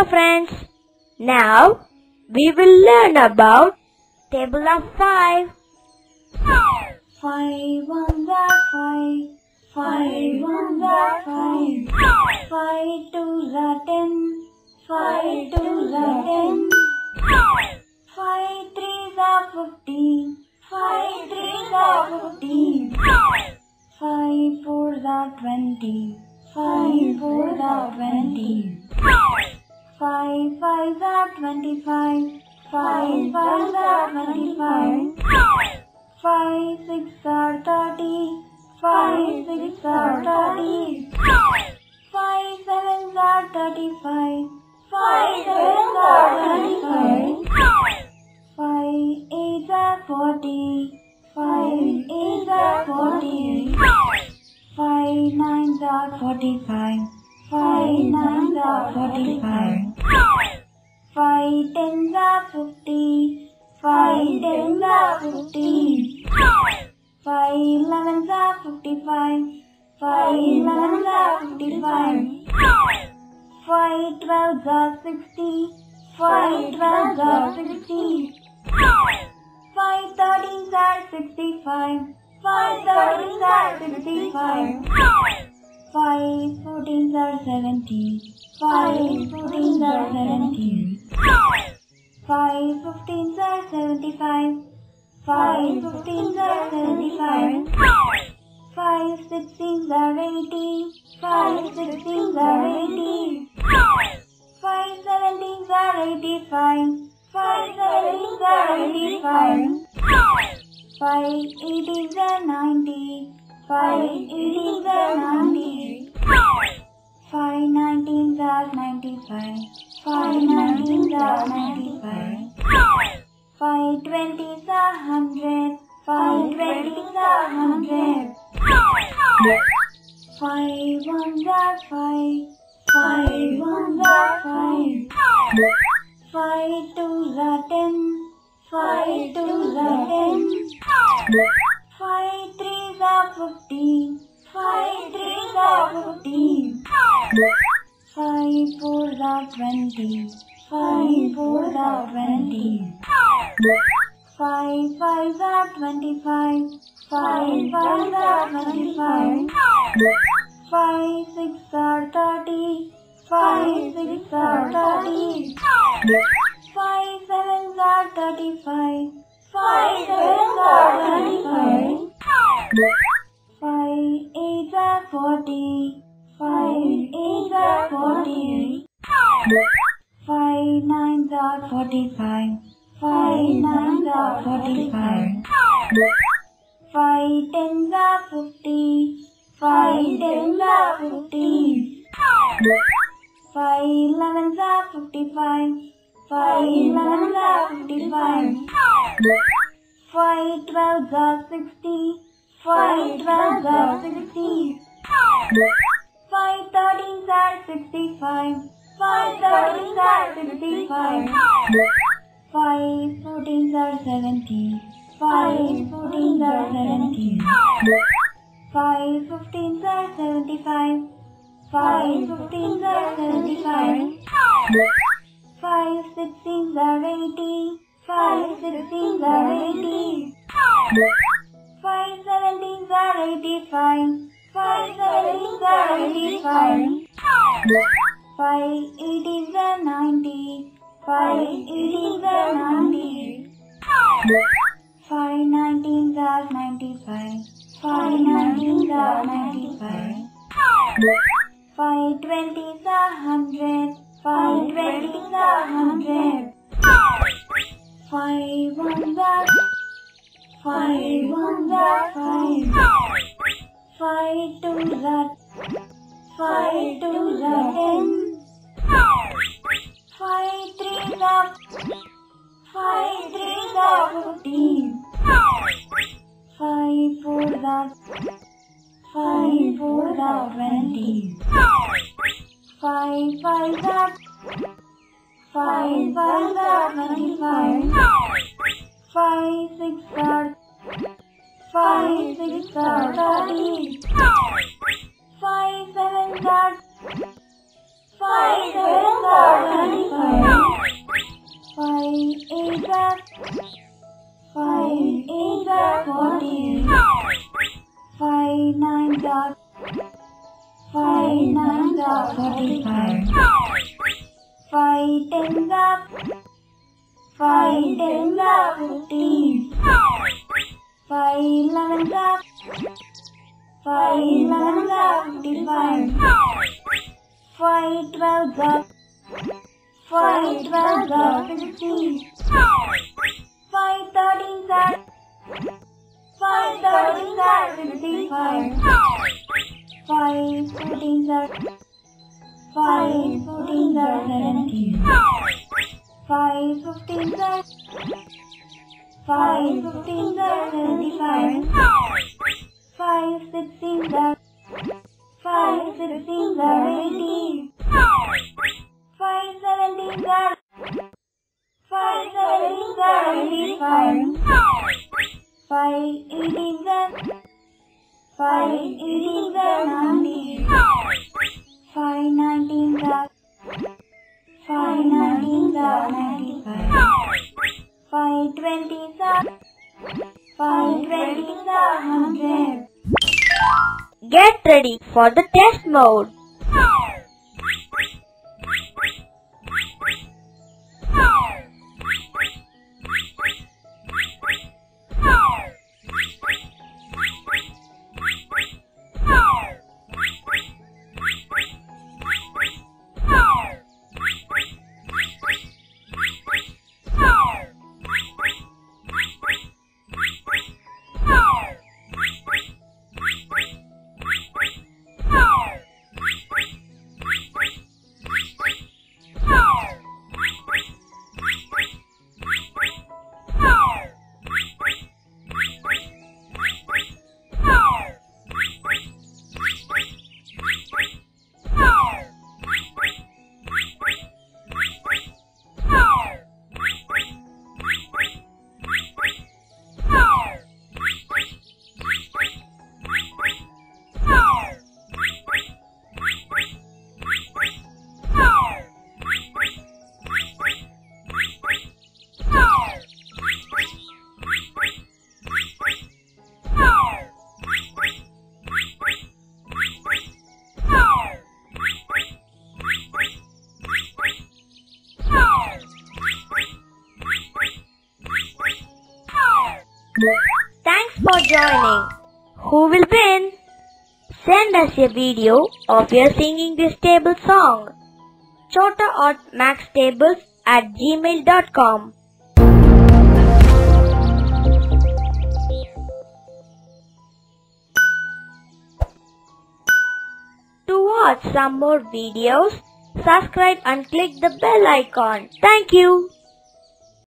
Hello friends, now we will learn about table of 5. 5 ones are 5, 5 ones are 5, 5 twos are 10, 5 twos are 10, 5 threes are 15, 5 threes are 15, 5 fours are 20, 5 fours are 20, 5 fives are 25, 5 fives are 25, 5 six are 30, 5 six are 30, 5 sevens are 35, 5 sevens are 35, 5 eights are 40, 5 eights are 40, 5 nines are 45, 5 nines are 45, 5 tens are 50, 5 tens are 50, 5 elevens are 55, 5 elevens are 55, 5 twelves are 60, 5 twelves are 60, 5 13s are 65, 5 13s are 65, 5 14s are 70, 5 14s are 70, 5 15s are 75, 5 15s are 75, 5 16s are 80, 5 16s are 80, 5 17s are 85, 5 17s are 85, 5 80s are 90, 5 80s are 90, 5 19s are 95, 5 19s are 95, 5 20s are 100, 5 20s are 100, 5 ones are 5, 5 ones are 5, 5 twos are 10, 5 twos are 10, 5 threes are 15, 5 threes are 15, 5 fours are 20, 5 fours are 20, 5 fives are 25, 5 fives are 25, 5 six are 30, 5 six are 30, 5 sevens are 35, 5 sevens are 35, 5 eights are 40, 5 eights are 40, 5 nines are 45, 5 nines are 45, 5 tens are 50, 5 tens are 50, 5 elevens are 55, 5 elevens are 55, 5 twelves are 60, 5 twelves are 60, 5 13s are 65, 5 13s are 65, 5 14s are 70, 5 14s are 70, 5 15s are 75, 5 15s are 75, 5 16s are 80, 5 16s are 80, 5 17s are 85, 5 17s are 85, 5 80s are 90, 5 80s are 90, 5 19s are 95, 5 19s are 95, 5 20s are 100, 5 20s are 100, 5 ones are 5 ones are 5, 5 twos are 5 twos are 10, 5 threes are 5 threes are 15, 5 fours are 5 fours are 20, 5 fives are 5 fives are 25, 5 six are 5 six are 30, 5 sevens are 5 sevens are 25. 5 8s are 40. 5 9s are 45. 5 10s are 15. 5 11s are 55. 5 12s are 60. 5 13s are 65. 5 14s are 70. 5 15s are 75. 5 16s are 80. 5 17s are 85. 5 18s are 90. 5 19s are 95. 5 20s are 100. Get ready for the test mode. Thanks for joining. Who will win? Send us a video of your singing this table song. chhotaartmahstables@gmail.com. To watch some more videos, subscribe and click the bell icon. Thank you.